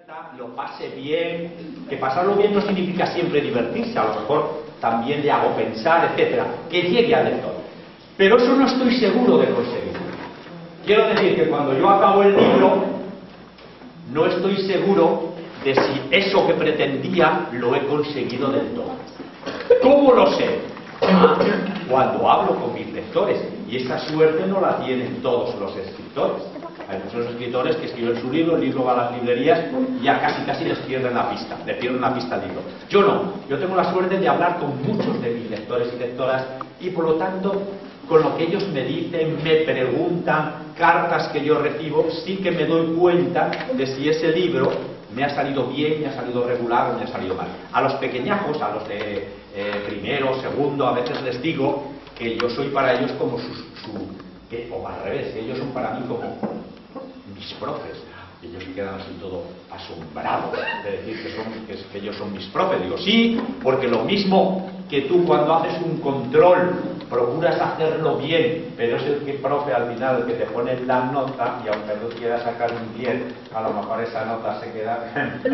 Lo pase bien, que pasarlo bien no significa siempre divertirse, a lo mejor también le hago pensar, etcétera, que llegue al lector. Pero eso no estoy seguro de conseguirlo. Quiero decir que cuando yo acabo el libro, no estoy seguro de si eso que pretendía lo he conseguido del todo. ¿Cómo lo sé? Cuando hablo con mis lectores, y esa suerte no la tienen todos los escritores. Hay muchos escritores que escriben su libro, el libro va a las librerías y ya casi les pierden la pista, le pierden la pista al libro. Yo no, yo tengo la suerte de hablar con muchos de mis lectores y lectoras y por lo tanto, con lo que ellos me dicen, me preguntan, cartas que yo recibo, sí que me doy cuenta de si ese libro me ha salido bien, me ha salido regular o me ha salido mal. A los pequeñajos, a los de primero, segundo, a veces les digo que yo soy para ellos como o al revés, que ellos son para mí como mis profes. Y ellos se quedan así todo asombrados de decir que ellos son mis profes. Digo, sí, porque lo mismo que tú cuando haces un control procuras hacerlo bien, pero es el que profe al final el que te pone la nota, y aunque tú quieras sacar un 10, a lo mejor esa nota se queda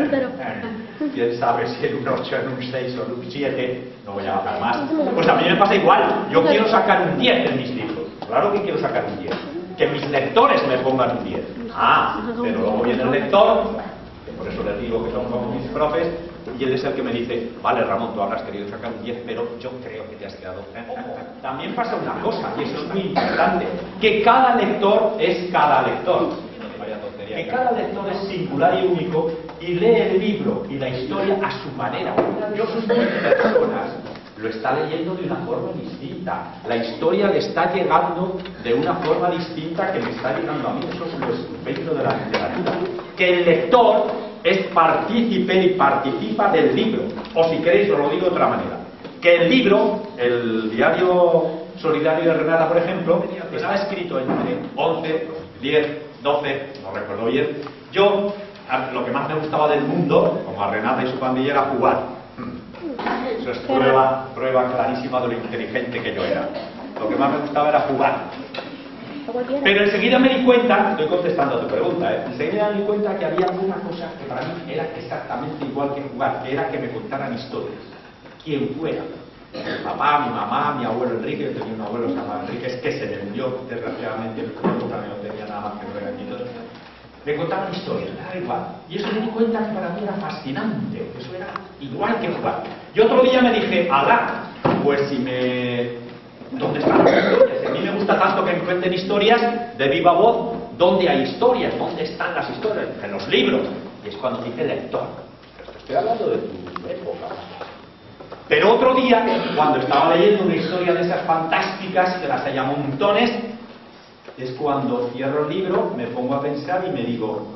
quién sabe si en un 8, en un 6 o en un 7, no voy a bajar más. Pues a mí me pasa igual, yo quiero sacar un 10 en mis libros, claro que quiero sacar un 10, que mis lectores me pongan un 10. Pero luego viene el lector, que por eso les digo que son como mis profes, y él es el que me dice, vale Ramón, tú habrás querido sacar un 10, pero yo creo que te has quedado. También pasa una cosa, y eso es muy importante, que cada lector es cada lector. Que cada lector es singular y único y lee el libro y la historia a su manera. Yo soy personas lo está leyendo de una forma distinta. La historia le está llegando de una forma distinta que me está llegando a mí. Eso es lo estupendo de la literatura. Que el lector es partícipe y participa del libro. O si queréis, os lo digo de otra manera. Que el libro, el diario solidario de Renata, por ejemplo, está escrito entre 11, 10, 12, no recuerdo bien. Yo, lo que más me gustaba del mundo, como a Renata y su pandilla, era jugar. Eso es prueba clarísima de lo inteligente que yo era. Lo que más me gustaba era jugar. Pero enseguida me di cuenta, estoy contestando a tu pregunta, enseguida me di cuenta que había una cosa que para mí era exactamente igual que jugar, que era que me contaran historias. Quien fuera. Mi papá, mi mamá, mi abuelo Enrique, yo tenía un abuelo que se llamaba Enrique, que se me murió desgraciadamente en mi época, no tenía nada más que ver aquí. Me contaban historias, era igual. Y eso me di cuenta que para mí era fascinante, eso era igual que jugar. Y otro día me dije, alá, pues si me... ¿Dónde están las historias? A mí me gusta tanto que me cuenten historias de viva voz. ¿Dónde hay historias? ¿Dónde están las historias? En los libros. Y es cuando dice lector. Estoy hablando de tu época. Pero otro día, cuando estaba leyendo una historia de esas fantásticas, que las hay a montones, es cuando cierro el libro, me pongo a pensar y me digo,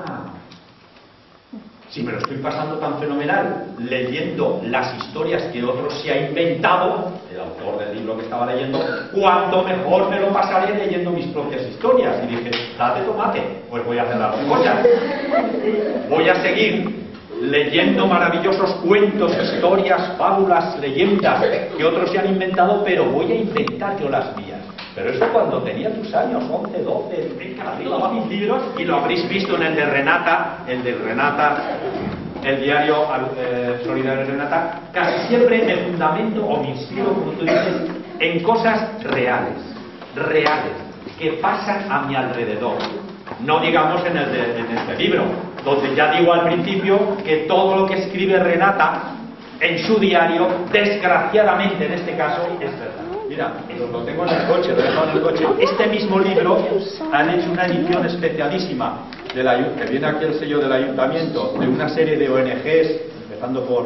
si me lo estoy pasando tan fenomenal leyendo las historias que otro se ha inventado, el autor del libro que estaba leyendo, cuanto mejor me lo pasaré leyendo mis propias historias. Y dije, date tomate, pues voy a hacer las dos cosas. Voy a seguir leyendo maravillosos cuentos, historias, fábulas, leyendas que otros se han inventado, pero voy a inventar yo las mías. Pero eso cuando tenía tus años, 11, 12, venga, arriba mis libros, y lo habréis visto en el de Renata, el diario solidario de Renata, casi siempre me fundamento o me inspiro, como tú dices, en cosas reales, que pasan a mi alrededor. No digamos en este libro, donde ya digo al principio que todo lo que escribe Renata en su diario, desgraciadamente en este caso, es verdad. Mira, lo tengo en el coche, lo he dejado en el coche. Este mismo libro han hecho una edición especialísima, que viene aquí el sello del ayuntamiento, de una serie de ONGs, empezando por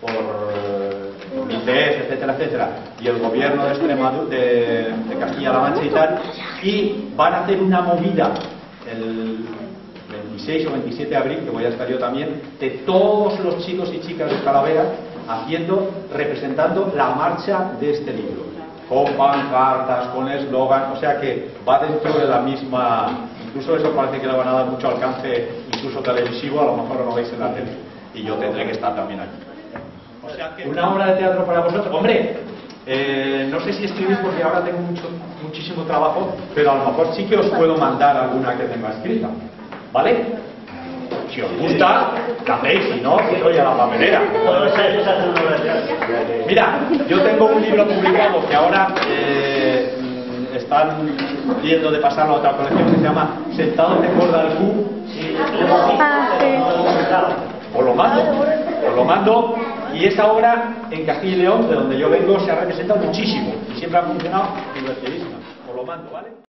ICEF, etcétera, etcétera, y el gobierno de Extremadura, de Castilla-La Mancha y tal, y van a hacer una movida el 26 o 27 de abril, que voy a estar yo también, de todos los chicos y chicas de Talavera, representando la marcha de este libro. Con pancartas, con eslogan, o sea que va dentro de la misma, incluso eso parece que le van a dar mucho alcance, incluso televisivo, a lo mejor lo veis en la tele, y yo tendré que estar también aquí. O sea que una obra de teatro para vosotros, hombre, no sé si escribís porque ahora tengo muchísimo trabajo, pero a lo mejor sí que os puedo mandar alguna que tenga escrita, ¿vale? Si os gusta, la hacéis, si no, que soy a la papelera. Mira, yo tengo un libro publicado que ahora están viendo de pasarlo a otra colección que se llama Sentado de corda al Q. Os lo mando, y esa obra en Castilla y León, de donde yo vengo, se ha representado muchísimo y siempre ha funcionado divertidísima. Os lo mando, ¿vale?